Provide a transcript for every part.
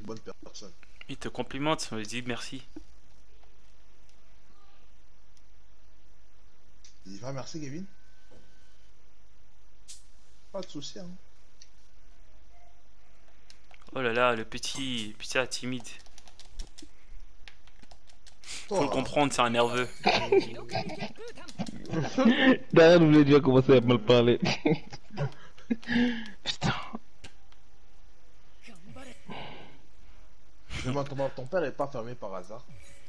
bonne personne. Il te complimente, on lui dit merci. Il va merci Kevin. Pas de soucis hein. Oh là là, le petit timide. Faut le Toi, hein. comprendre, c'est un nerveux. D'ailleurs, vous voulez déjà commencer à mal parler. Putain. Je demande ton père est pas fermé par hasard.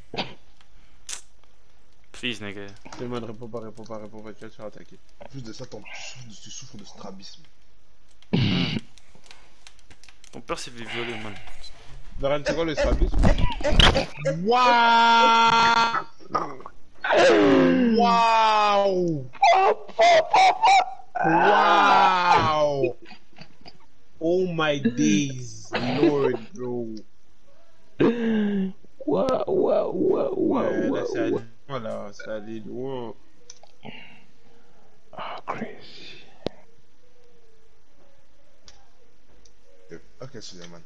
Please, nigga. Clément, réponds pas, tu vas te faire attaquer. En plus de ça, tu souffres de strabisme. Ton père s'est fait violer, man. Darren, c'est quoi le strabisme? Waouh! Waouh! Waouh! Oh my days, Lord, bro. Waouh. Là, c'est allé loin, là, c'est allé loin. Ah, crazy. Ok, Suleiman.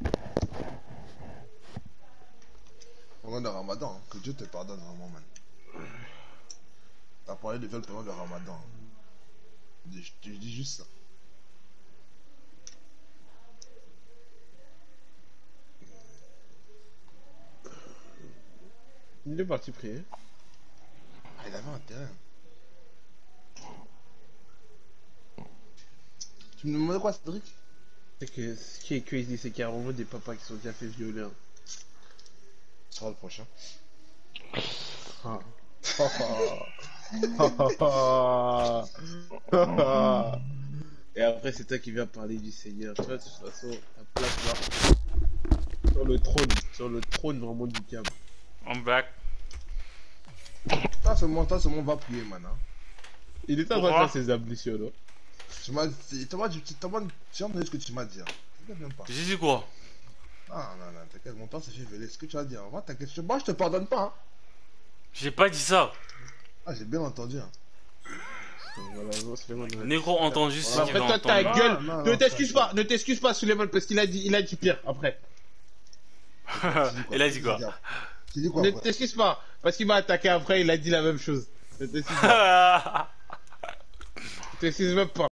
Pendant le ramadan, hein, que Dieu te pardonne vraiment, man. T'as parlé de viol pendant le ramadan. Hein. Je dis juste ça. Il est parti prier. Ah, il avait un terrain. Tu me demandais quoi, Cédric? C'est que ce qui est crazy, c'est qu'il y a vraiment des papas qui sont déjà fait violer. Hein. Ce sera le prochain. Ah. Et après, c'est toi qui viens parler du Seigneur. Tu vois, de toute façon, ta place là, sur le trône vraiment du diable. I'm back. Ça, c'est mon va prier, man. Hein. Il était en train de Pourquoi faire ses ablutions, non? Tu m'as dit, tu as entendu ce que tu m'as dit. Hein. T'inquiète même pas. J'ai dit quoi? Ah, non, non, t'inquiète, mon père s'est fait violer. Ce que tu as dit, hein. Va, t'inquiète. Moi, je te pardonne pas. Hein. J'ai pas dit ça. Ah, j'ai bien entendu. Hein. Voilà, non, Suleiman, ouais. Négro entendu ce qu'il Après, veut toi, ta entendre. gueule. non, Ne non, t'excuse pas, Suleiman, parce qu'il a dit pire après. Il a dit quoi? Tu dis quoi Ne après? t'excuse pas, parce qu'il m'a attaqué après, il a dit la même chose. Ne t'excuse pas. Ne t'excuse même pas.